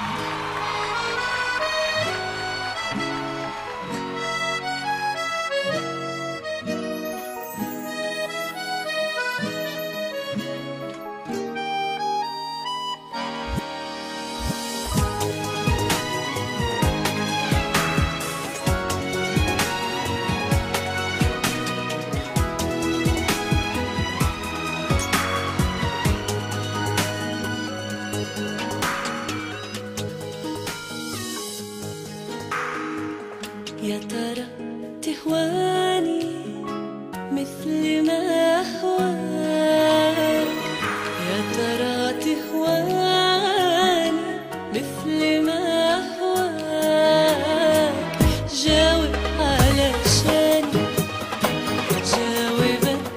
يا ترى تهواني مثل ما أهواك؟ يا ترى تهواني مثل ما أهواك؟ جاوب علشاني، جاوبت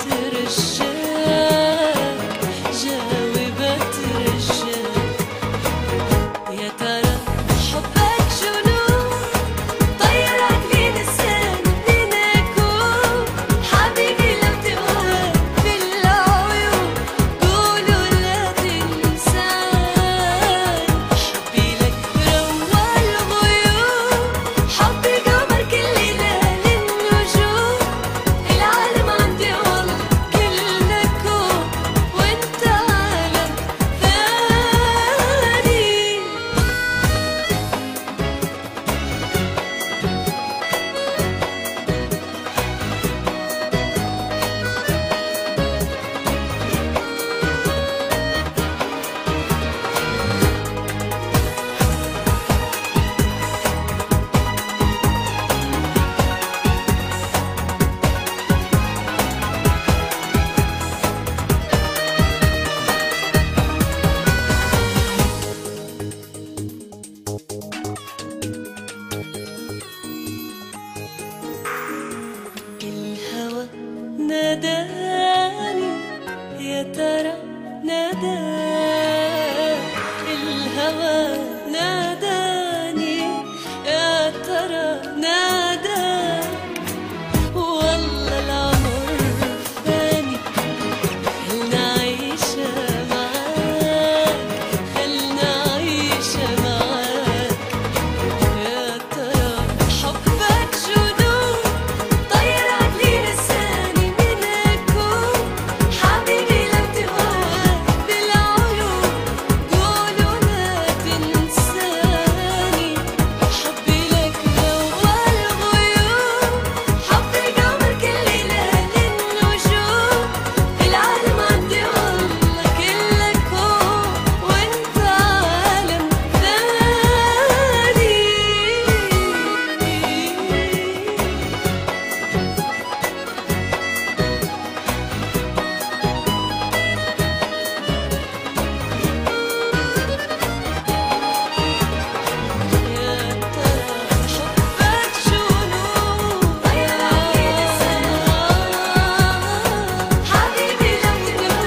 رجاك، جاوبت رجاك. يا ترى حبك جنون طيرك بلساني من أكون حبيبي لو تهواك بالعيون قولوا لا تنساني. حبي لك روى الغيوم، حبي قمر كل ليلة للنجوم، العالم عندي والله كله كون وانت عالم ثاني. الهوى ناداني، يا ترى ناداني. الهوى ناداني، يا ترى ناداني. والله العمر فاني، خلنا عيشة معاك، خلنا عيشة معاك. يا ترى حبك جنون طيرك لساني من أكون حبيبي لو تهواك بالعيون قولوا لا تنساني. حبي لك روى الغيوم، حبي قمر كل ليلة للنجوم، العالم عندي والله كله كون وانت عالم ثاني. يا ترى حبك جنون طيرك لساني حبيبي لو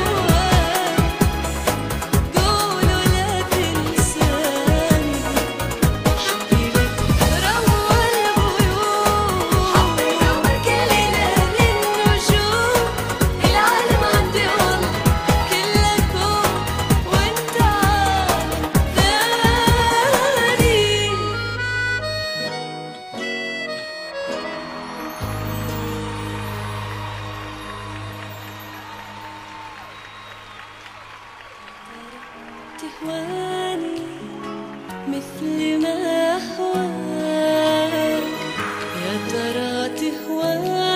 تهواك قولوا لا تنساني. حبي لك روى الغيوم، حبي قمر كل ليلة للنجوم، العالم عندي والله كله كون وانت عالم ثاني. تهواني مثل ما أهواك، يا ترى تهواني